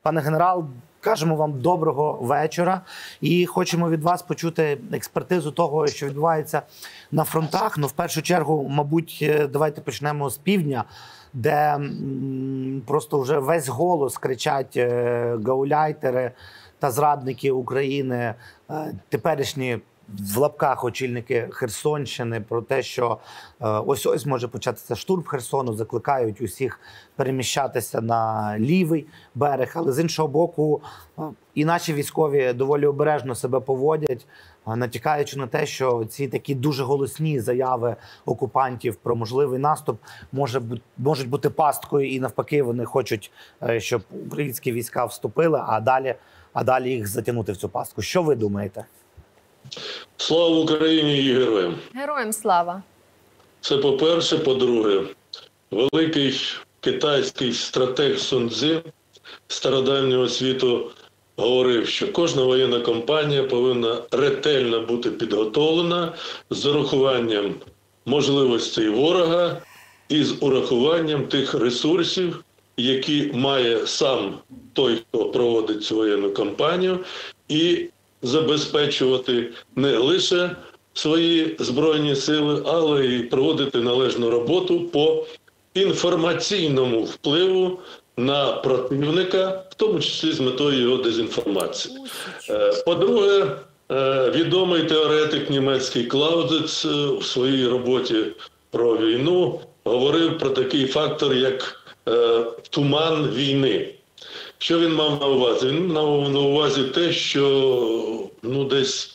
Пане генерал, кажемо вам доброго вечора і хочемо від вас почути експертизу того, що відбувається на фронтах. Ну, в першу чергу, мабуть, давайте почнемо з півдня, де просто вже весь голос кричать гауляйтери та зрадники України, теперішні в лапках очільники Херсонщини, про те, що ось-ось може початися штурм Херсону, закликають усіх переміщатися на лівий берег. Але з іншого боку, і наші військові доволі обережно себе поводять, натякаючи на те, що ці такі дуже голосні заяви окупантів про можливий наступ можуть бути пасткою, і навпаки вони хочуть, щоб українські війська вступили, а далі їх затягнути в цю пастку. Що ви думаєте? Слава Україні і героям! Героям слава! Це по-перше. По-друге, великий китайський стратег Сун Цзи стародавнього світу говорив, що кожна воєнна кампанія повинна ретельно бути підготовлена з урахуванням можливостей ворога і з урахуванням тих ресурсів, які має сам той, хто проводить цю воєнну кампанію, і забезпечувати не лише свої Збройні сили, але й проводити належну роботу по інформаційному впливу на противника, в тому числі з метою його дезінформації. По-друге, відомий теоретик німецький Клаузец у своїй роботі про війну говорив про такий фактор, як туман війни. Що він мав на увазі? Він мав на увазі те, що десь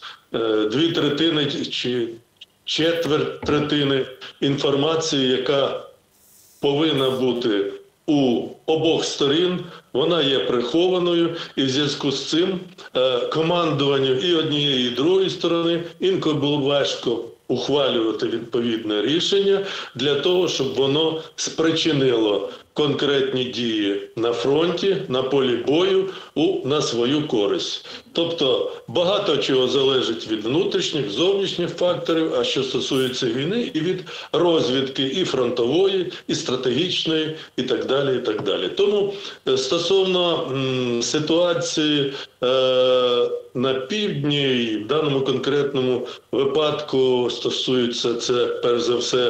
2/3 чи четверть третини інформації, яка повинна бути у обох сторін, вона є прихованою, і в зв'язку з цим командуванню і однієї, і другої сторони інколи було важко ухвалювати відповідне рішення для того, щоб воно спричинило конкретні дії на фронті, на полі бою на свою користь. Тобто багато чого залежить від внутрішніх, зовнішніх факторів, а що стосується війни, і від розвідки і фронтової, і стратегічної, і так далі, і так далі. Тому стосовно ситуації на півдні, і в даному конкретному випадку стосується це, перш за все,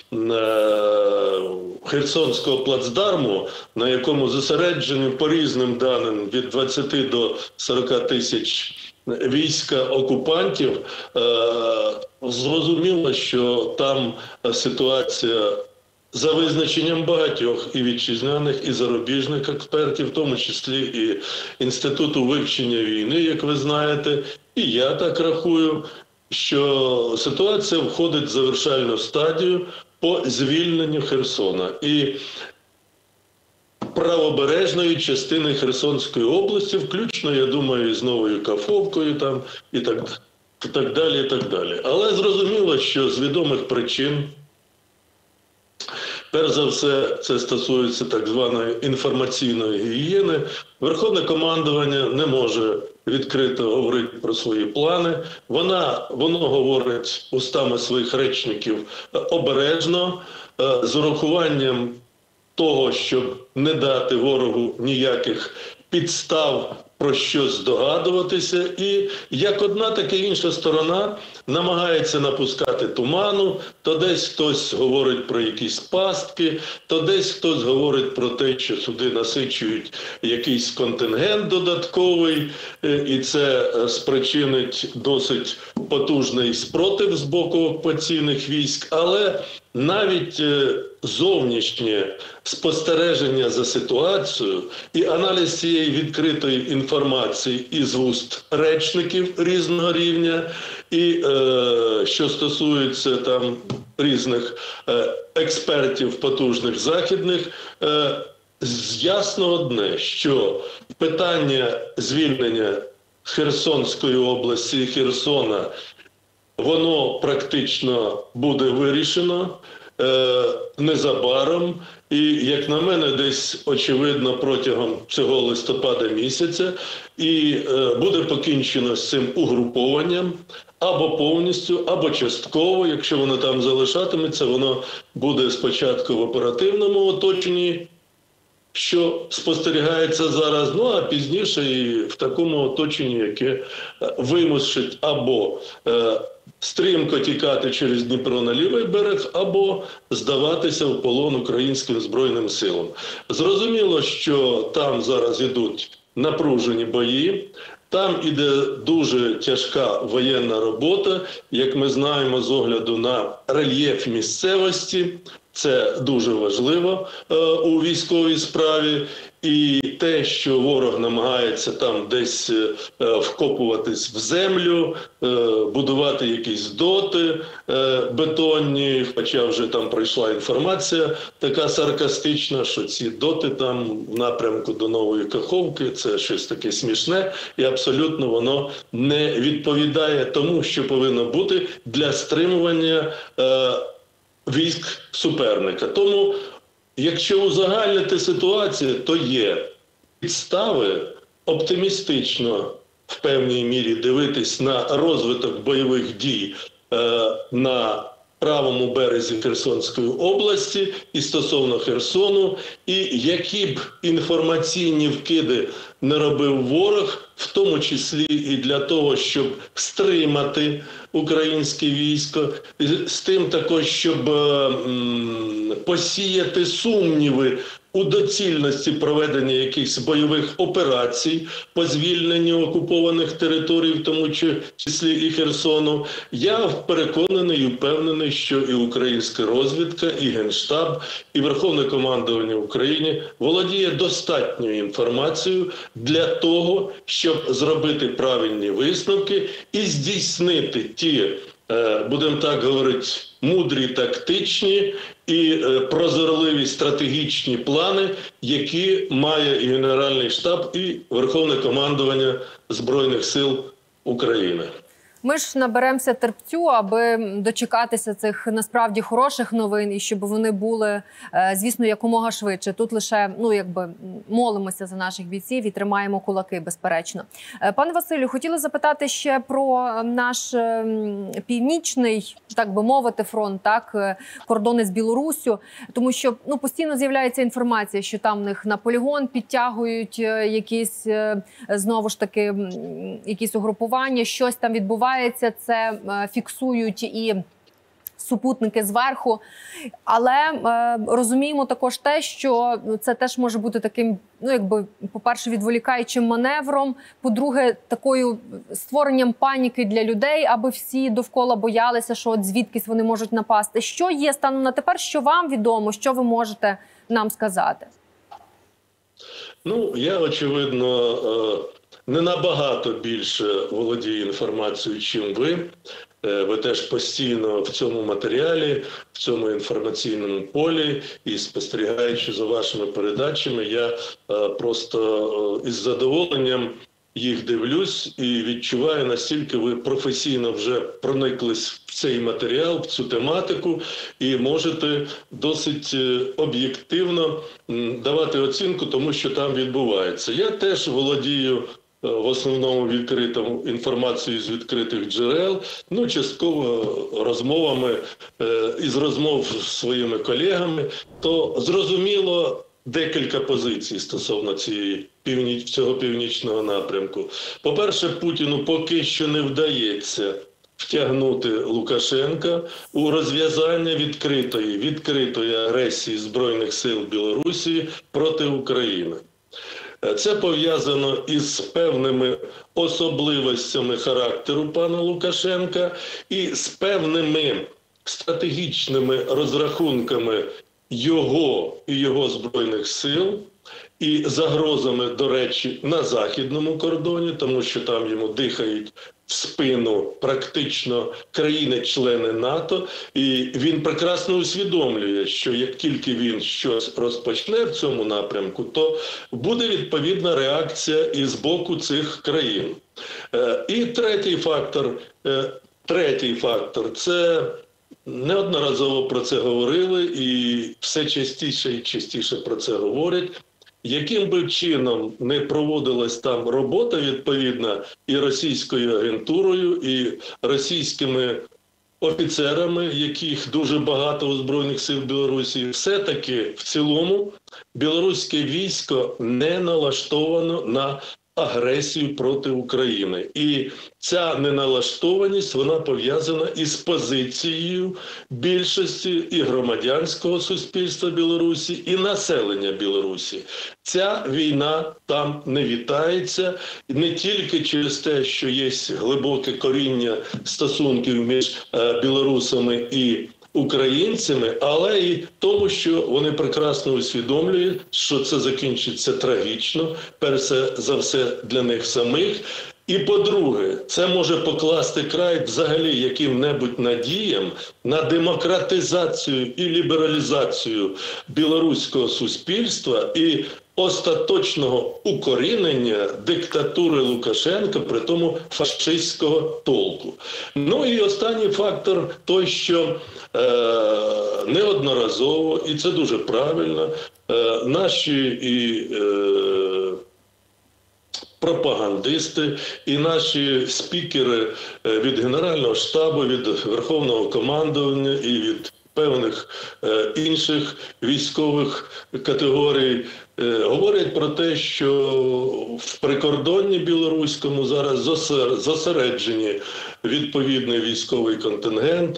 Херсонського плацдарму, на якому зосереджені по різним даним від 20 до 40 тисяч війська окупантів, зрозуміло, що там ситуація за визначенням багатьох і вітчизняних, і зарубіжних експертів, в тому числі і Інституту вивчення війни, як ви знаєте, і я так рахую, що ситуація входить в завершальну стадію по звільненню Херсона і правобережної частини Херсонської області, включно, я думаю, з Новою Каховкою там, і так далі, і так далі. Але зрозуміло, що з відомих причин, перш за все, це стосується так званої інформаційної гігієни, Верховне командування не може відкрито говорити про свої плани. Воно говорить устами своїх речників обережно, з урахуванням того, щоб не дати ворогу ніяких підстав про щось здогадуватися. І як одна, так і інша сторона намагається напускати туману, то десь хтось говорить про якісь пастки, то десь хтось говорить про те, що сюди насичують якийсь контингент додатковий, і це спричинить досить потужний спротив з боку окупаційних військ. Але навіть зовнішнє спостереження за ситуацією і аналіз цієї відкритої інформації із вуст речників різного рівня, і що стосується там різних експертів потужних західних, ясно одне, що питання звільнення Херсонської області і Херсона, воно практично буде вирішено незабаром. І, як на мене, десь, очевидно, протягом цього листопада місяця, і буде покінчено з цим угрупованням або повністю, або частково. Якщо воно там залишатиметься, воно буде спочатку в оперативному оточенні що спостерігається зараз, ну а пізніше і в такому оточенні, яке вимусить або стрімко тікати через Дніпро на лівий берег, або здаватися в полон українським Збройним силам. Зрозуміло, що там зараз ідуть напружені бої, там іде дуже тяжка воєнна робота, як ми знаємо з огляду на рельєф місцевості. Це дуже важливо у військовій справі. І те, що ворог намагається там десь вкопуватись в землю, будувати якісь доти бетонні, хоча вже там прийшла інформація така саркастична, що ці доти там в напрямку до Нової Каховки, це щось таке смішне, і абсолютно воно не відповідає тому, що повинно бути для стримування військ суперника. Тому, якщо узагальнити ситуацію, то є підстави оптимістично в певній мірі дивитись на розвиток бойових дій на правому березі Херсонської області і стосовно Херсону, і які б інформаційні вкиди не робив ворог, в тому числі і для того, щоб стримати українське військо, з тим також, щоб посіяти сумніви у доцільності проведення якихось бойових операцій по звільненню окупованих територій, в тому числі і Херсону. Я переконаний і впевнений, що і українська розвідка, і Генштаб, і Верховне командування України володіє достатньою інформацією для того, щоб зробити правильні висновки і здійснити ті, будемо так говорити, мудрі тактичні і прозорливі стратегічні плани, які має і Генеральний штаб, і Верховне командування Збройних сил України. Ми ж наберемося терпцю, аби дочекатися цих насправді хороших новин і щоб вони були, звісно, якомога швидше. Тут лише, молимося за наших бійців і тримаємо кулаки, безперечно. Пане Василю, хотіла запитати ще про наш північний, так би мовити, фронт, так, кордони з Білоруссю, тому що постійно з'являється інформація, що там в них на полігон підтягують якісь, знову ж таки, якісь угрупування, щось там відбувається. Це фіксують і супутники зверху. Але розуміємо також те, що це теж може бути таким, по-перше, відволікаючим маневром, по-друге, такою створенням паніки для людей, аби всі довкола боялися, що от звідкись вони можуть напасти. Що є станом на тепер, що вам відомо, що ви можете нам сказати? Я, очевидно, не набагато більше володію інформацією, чим ви. Ви теж постійно в цьому матеріалі, в цьому інформаційному полі, і спостерігаючи за вашими передачами, я просто із задоволенням їх дивлюсь і відчуваю, настільки ви професійно вже прониклись в цей матеріал, в цю тематику, і можете досить об'єктивно давати оцінку тому, що там відбувається. Я теж володію в основному відкритому інформацією з відкритих джерел, частково розмовами, із розмов з своїми колегами, то зрозуміло декілька позицій стосовно цього північного напрямку. По-перше, Путіну поки що не вдається втягнути Лукашенка у розв'язання відкритої агресії Збройних сил Білорусі проти України. Це пов'язано із певними особливостями характеру пана Лукашенка і з певними стратегічними розрахунками його і його Збройних сил, і загрозами, до речі, на західному кордоні, тому що там йому дихають в спину практично країни-члени НАТО, і він прекрасно усвідомлює, що як тільки він щось розпочне в цьому напрямку, то буде відповідна реакція і з боку цих країн. І третій фактор – це неодноразово про це говорили і все частіше і частіше про це говорять. Яким би чином не проводилась там робота відповідна і російською агентурою, і російськими офіцерами, яких дуже багато у Збройних сил Білорусі. Все-таки в цілому білоруське військо не налаштовано на агресію проти України. І ця неналаштованість, вона пов'язана із позицією більшості і громадянського суспільства Білорусі, і населення Білорусі. Ця війна там не вітається не тільки через те, що є глибоке коріння стосунків між білорусами і українцями, але і тому, що вони прекрасно усвідомлюють, що це закінчиться трагічно, перш за все для них самих. І по-друге, це може покласти край взагалі яким-небудь надіям на демократизацію і лібералізацію білоруського суспільства і остаточного укорінення диктатури Лукашенка, при тому фашистського толку. Ну і останній фактор той, що неодноразово, і це дуже правильно, наші і пропагандисти і наші спікери від Генерального штабу, від Верховного командування і від певних інших військових категорій говорять про те, що в прикордонні білоруському зараз зосереджені відповідний військовий контингент,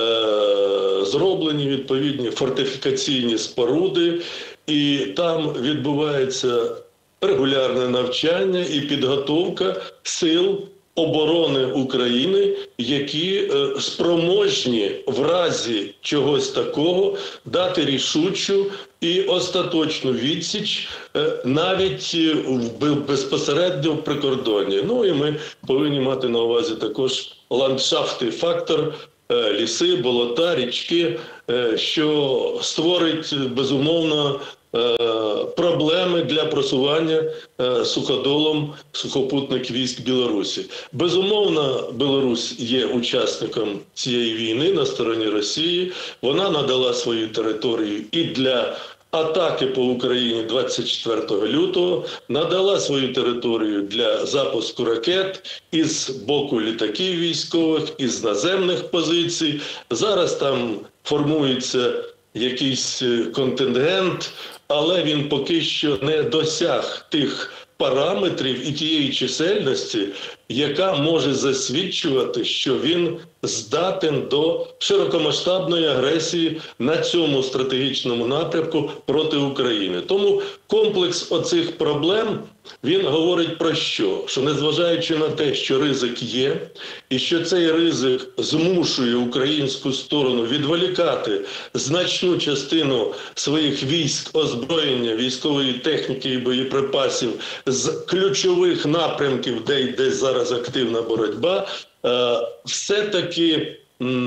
зроблені відповідні фортифікаційні споруди, і там відбувається регулярне навчання і підготовка сил оборони України, які спроможні в разі чогось такого дати рішучу і остаточну відсіч навіть безпосередньо в прикордонні. Ну і ми повинні мати на увазі також ландшафтний фактор, ліси, болота, річки, що створить, безумовно, проблеми для просування суходолом сухопутних військ Білорусі. Безумовно, Білорусь є учасником цієї війни на стороні Росії. Вона надала свою територію і для атаки по Україні 24 лютого, надала свою територію для запуску ракет із боку літаків військових, із наземних позицій. Зараз там формується якийсь контингент, але він поки що не досяг тих параметрів і тієї чисельності, яка може засвідчувати, що він здатен до широкомасштабної агресії на цьому стратегічному напрямку проти України. Тому комплекс оцих проблем, він говорить про що? Що незважаючи на те, що ризик є, і що цей ризик змушує українську сторону відволікати значну частину своїх військ, озброєння, військової техніки і боєприпасів з ключових напрямків, де йде зараз активна боротьба, все-таки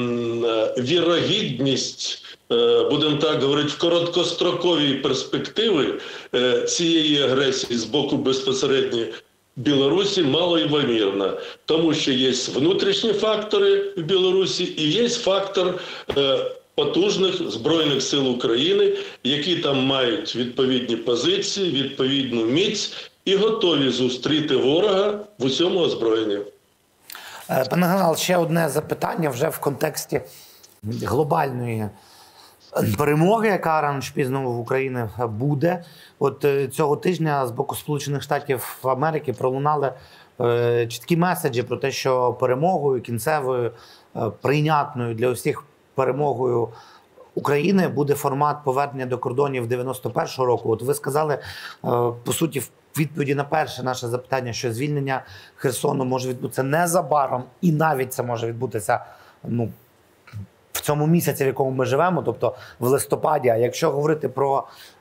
вірогідність, будемо так говорити, в короткостроковій перспективи цієї агресії з боку безпосередньо Білорусі малоймовірна, тому що є внутрішні фактори в Білорусі і є фактор потужних Збройних сил України, які там мають відповідні позиції, відповідну міць і готові зустріти ворога в усьому озброєнні. Пане генерал, ще одне запитання вже в контексті глобальної перемоги, яка рано чи пізно в Україні буде. От цього тижня з боку Сполучених Штатів Америки пролунали чіткі меседжі про те, що перемогою кінцевою, прийнятною для усіх перемогою України буде формат повернення до кордонів 91-го року. От ви сказали, по суті, в відповіді на перше наше запитання, що звільнення Херсону може відбутися незабаром, і навіть це може відбутися в цьому місяці, в якому ми живемо, тобто в листопаді. А якщо говорити про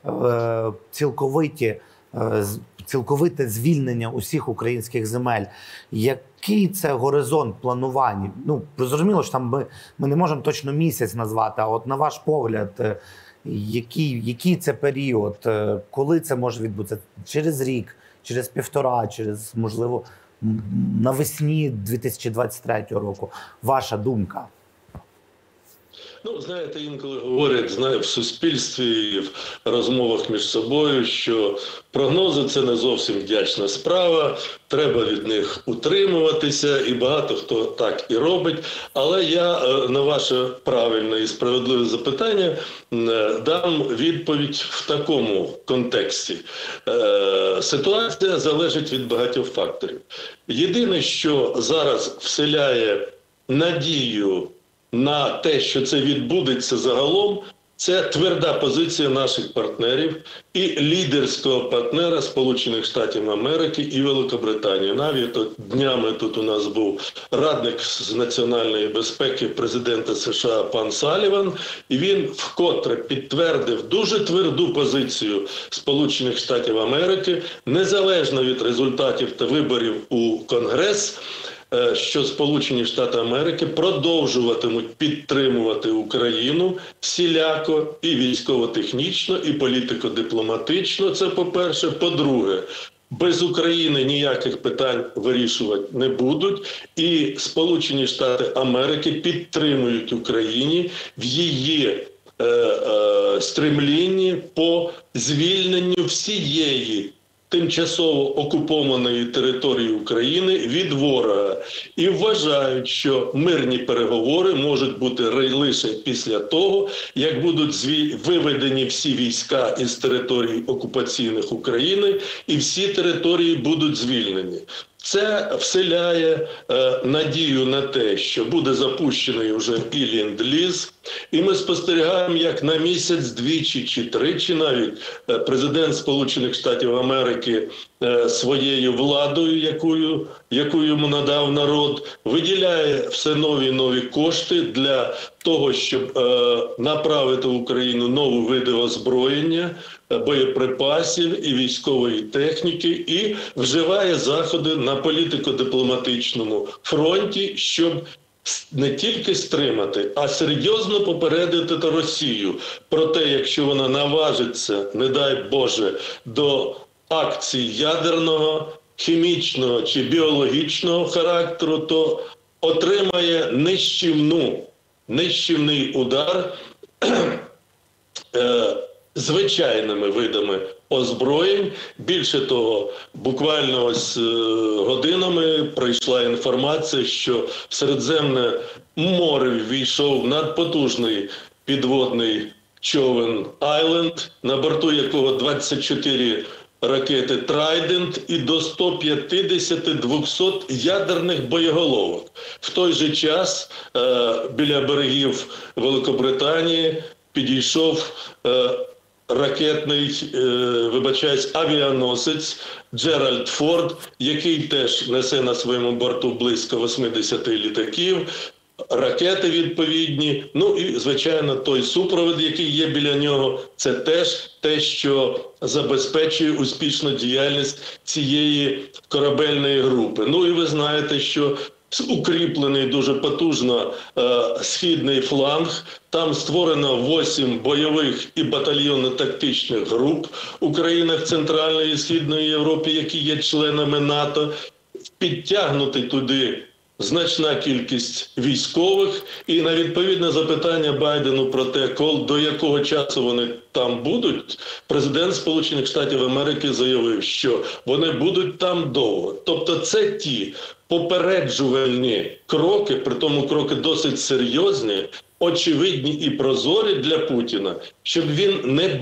цілковите звільнення усіх українських земель, який це горизонт планування? Зрозуміло, що там ми не можемо точно місяць назвати, а от на ваш погляд, який це період, коли це може відбутися? Через рік, через півтора, через, можливо, навесні 2023 року? Ваша думка? Ну, знаєте, інколи говорять, в суспільстві і в розмовах між собою, що прогнози – це не зовсім вдячна справа, треба від них утримуватися, і багато хто так і робить. Але я на ваше правильне і справедливе запитання дам відповідь в такому контексті. Ситуація залежить від багатьох факторів. Єдине, що зараз вселяє надію на те, що це відбудеться загалом, це тверда позиція наших партнерів і лідерського партнера Сполучених Штатів Америки і Великобританії. Навіть днями тут у нас був радник з національної безпеки президента США пан Саліван, і він вкотре підтвердив дуже тверду позицію Сполучених Штатів Америки, незалежно від результатів та виборів у Конгрес, що Сполучені Штати Америки продовжуватимуть підтримувати Україну всіляко і військово-технічно, і політико-дипломатично. Це по-перше. По-друге, без України ніяких питань вирішувати не будуть. І Сполучені Штати Америки підтримують Україні в її стремлінні по звільненню всієї тимчасово окупованої території України від ворога. І вважають, що мирні переговори можуть бути лише після того, як будуть виведені всі війська із територій окупаційних України і всі території будуть звільнені. Це вселяє надію на те, що буде запущений вже і ленд-ліз, і ми спостерігаємо, як на місяць, двічі чи тричі навіть президент Сполучених Штатів Америки своєю владою, яку йому надав народ, виділяє все нові і нові кошти для того, щоб направити в Україну нові види озброєння, боєприпасів і військової техніки, і вживає заходи на політико-дипломатичному фронті, щоб не тільки стримати, а серйозно попередити Росію про те, якщо вона наважиться, не дай Боже, до акцій ядерного, хімічного чи біологічного характеру, то отримає нищівний удар звичайними видами озброєнь. Більше того, буквально ось годинами прийшла інформація, що в Середземне море ввійшов надпотужний підводний човен «Айленд», на борту якого 24 ракети «Трайдент» і до 150-200 ядерних боєголовок. В той же час біля берегів Великобританії підійшов ракетний, авіаносець Джеральд Форд, який теж несе на своєму борту близько 80 літаків, ракети відповідні, ну і, звичайно, той супровід, який є біля нього, це теж те, що забезпечує успішну діяльність цієї корабельної групи. Ну і ви знаєте, що укріплений дуже потужно східний фланг. Там створено 8 бойових і батальйонно-тактичних груп у країнах Центральної і Східної Європи, які є членами НАТО. Підтягнути туди значна кількість військових. І на відповідне запитання Байдену про те, до якого часу вони там будуть, президент Сполучених Штатів Америки заявив, що вони будуть там довго. Тобто це ті попереджувальні кроки, при тому кроки досить серйозні, очевидні і прозорі для Путіна, щоб він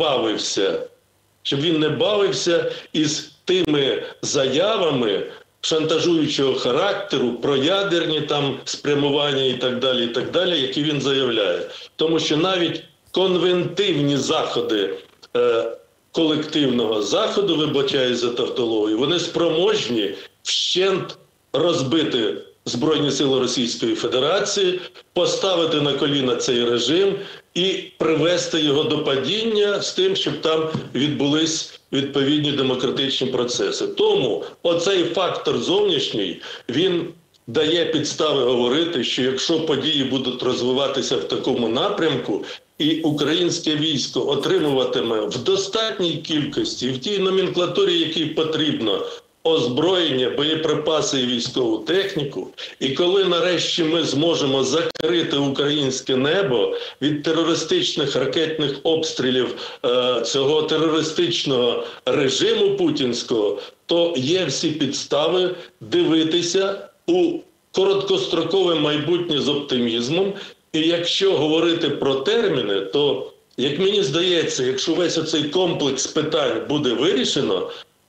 не бавився із тими заявами шантажуючого характеру, про ядерні там спрямування і так далі, які він заявляє. Тому що навіть конвентивні заходи колективного заходу, вибачаю за тавтологію, вони спроможні вщент розбити Збройні сили Російської Федерації, поставити на коліна цей режим і привести його до падіння з тим, щоб там відбулись відповідні демократичні процеси. Тому оцей фактор зовнішній, він дає підстави говорити, що якщо події будуть розвиватися в такому напрямку, і українське військо отримуватиме в достатній кількості, в тій номенклатурі, якій потрібно, озброєння, боєприпаси і військову техніку, і коли нарешті ми зможемо закрити українське небо від терористичних ракетних обстрілів цього терористичного режиму путінського, то є всі підстави дивитися у короткострокове майбутнє з оптимізмом. І якщо говорити про терміни, то, як мені здається, якщо весь оцей комплекс питань буде вирішено,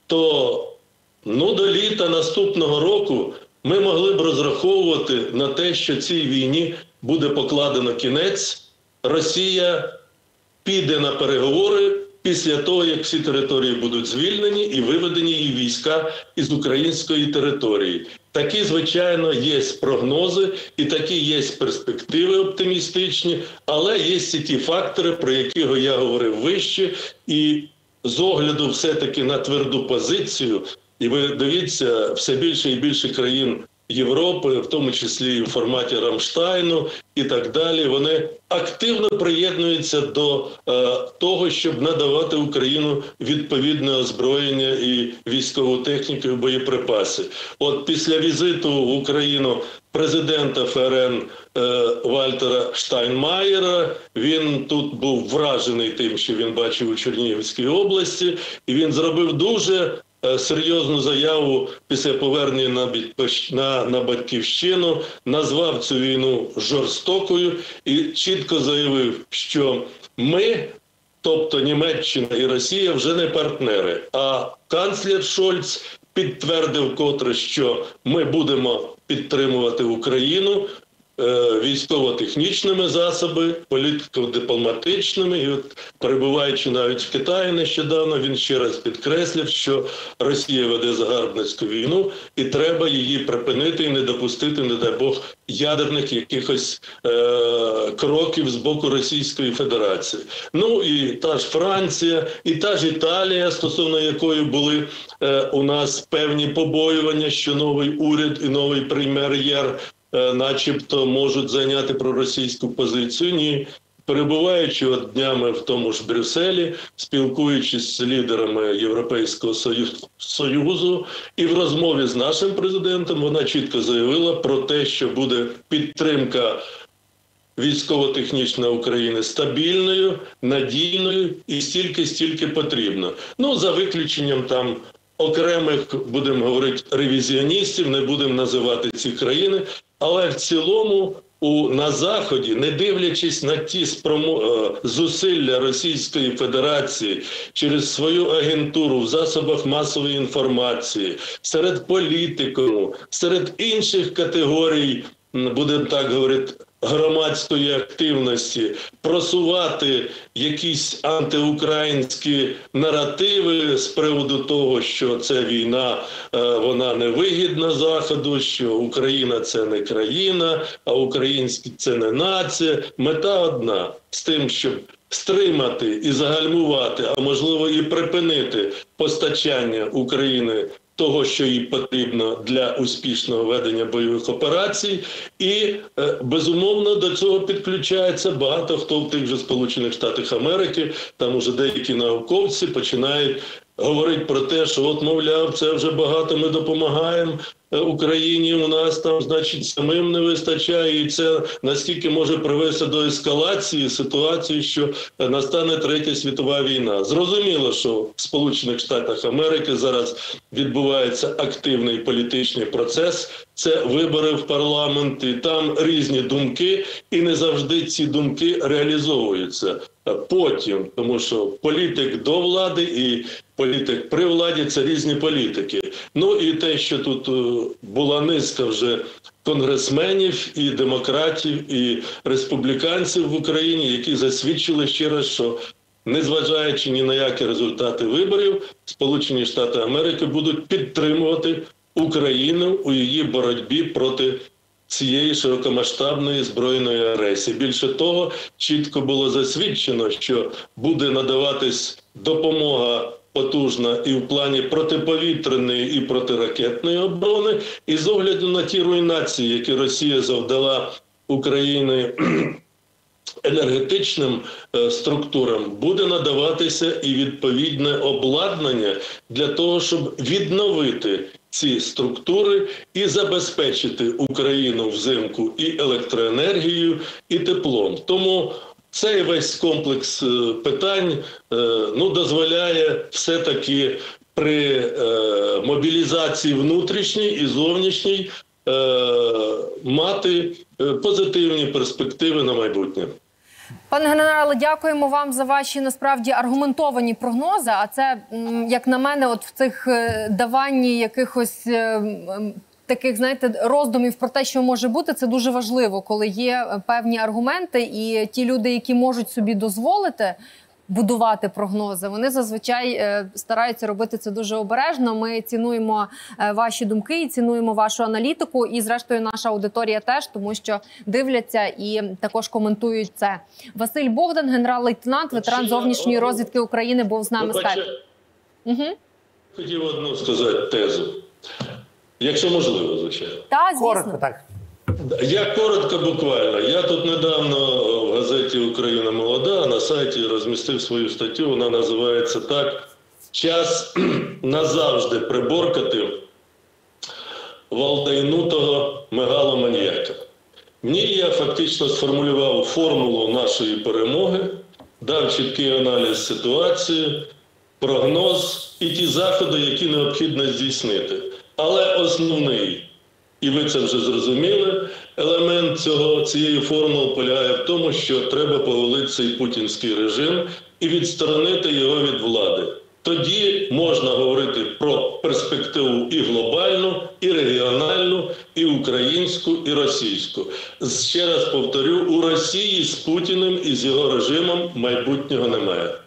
то до літа наступного року ми могли б розраховувати на те, що цій війні буде покладено кінець. Росія піде на переговори після того, як всі території будуть звільнені і виведені її війська із української території. Такі, звичайно, є прогнози і такі є перспективи оптимістичні, але є і ті фактори, про які я говорив вище, і з огляду все-таки на тверду позицію, і ви дивіться, все більше і більше країн Європи, в тому числі і в форматі Рамштайну і так далі, вони активно приєднуються до того, щоб надавати Україну відповідне озброєння і військову техніку, і боєприпаси. От після візиту в Україну президента ФРН Вальтера Штайнмаєра, він тут був вражений тим, що він бачив у Чернігівській області, і він зробив дуже серйозну заяву після повернення на Батьківщину, назвав цю війну жорстокою і чітко заявив, що ми, тобто Німеччина і Росія, вже не партнери. А канцлер Шольц підтвердив котре, що ми будемо підтримувати Україну військово-технічними засобами, політико-дипломатичними. І от, перебуваючи навіть в Китаї нещодавно, він ще раз підкреслив, що Росія веде загарбницьку війну і треба її припинити і не допустити, не дай Бог, ядерних якихось кроків з боку Російської Федерації. Ну і та ж Франція, і та ж Італія, стосовно якої були у нас певні побоювання, що новий уряд і новий прем'єр начебто можуть зайняти проросійську позицію. Ні. Перебуваючи днями в тому ж Брюсселі, спілкуючись з лідерами Європейського Союзу, і в розмові з нашим президентом вона чітко заявила про те, що буде підтримка військово-технічна України стабільною, надійною і стільки потрібно. Ну, за виключенням там окремих, будемо говорити, ревізіоністів, не будемо називати ці країни, але в цілому на Заході, не дивлячись на ті зусилля Російської Федерації через свою агентуру в засобах масової інформації, серед політикуму, серед інших категорій, будемо так говорити, громадської активності, просувати якісь антиукраїнські наративи з приводу того, що ця війна, вона невигідна Заходу, що Україна – це не країна, а українські – це не нація. Мета одна – з тим, щоб стримати і загальмувати, а можливо і припинити постачання України того, що їй потрібно для успішного ведення бойових операцій. І, безумовно, до цього підключається багато хто в тих же Сполучених Штатах Америки, там уже деякі науковці починають говорити про те, що от, мовляв, це вже багато ми допомагаємо Україні, у нас там, значить, самим не вистачає, і це наскільки може привести до ескалації ситуації, що настане Третя світова війна. Зрозуміло, що в Сполучених Штатах Америки зараз відбувається активний політичний процес, це вибори в парламент, і там різні думки, і не завжди ці думки реалізовуються потім, тому що політик до влади і політик при владі – це різні політики. Ну і те, що тут була низка вже конгресменів і демократів, і республіканців в Україні, які засвідчили ще раз, що незважаючи ні на які результати виборів, Сполучені Штати Америки будуть підтримувати Україну у її боротьбі проти цієї широкомасштабної збройної агресії. Більше того, чітко було засвідчено, що буде надаватись допомога потужна і в плані протиповітряної і протиракетної оборони, і з огляду на ті руйнації, які Росія завдала Україні енергетичним структурам буде надаватися і відповідне обладнання для того, щоб відновити ці структури і забезпечити Україну взимку і електроенергією, і теплом. Тому цей весь комплекс питань дозволяє все-таки при мобілізації внутрішній і зовнішній мати позитивні перспективи на майбутнє. Пане генерале, дякуємо вам за ваші, насправді, аргументовані прогнози. А це, як на мене, от в цих даванні якихось таких, знаєте, роздумів про те, що може бути, це дуже важливо, коли є певні аргументи, і ті люди, які можуть собі дозволити будувати прогнози, вони зазвичай стараються робити це дуже обережно. Ми цінуємо ваші думки і цінуємо вашу аналітику. І, зрештою, наша аудиторія теж, тому що дивляться і також коментують це. Василь Богдан, генерал-лейтенант, ветеран зовнішньої розвідки України, був з нами в скайпі. Хотів одну сказати тезу. Якщо можливо, звичайно. Так, звісно. Коротко, так. Я коротко, буквально. Я тут недавно в газеті «Україна молода» на сайті розмістив свою статтю, вона називається так: «Час назавжди приборкати валдайнутого мегаломаніяка». В ній я фактично сформулював формулу нашої перемоги, дав чіткий аналіз ситуації, прогноз і ті заходи, які необхідно здійснити. Але основний, і ви це вже зрозуміли, елемент цієї формули полягає в тому, що треба повалити цей путінський режим і відсторонити його від влади. Тоді можна говорити про перспективу і глобальну, і регіональну, і українську, і російську. Ще раз повторю, у Росії з Путіним і з його режимом майбутнього немає.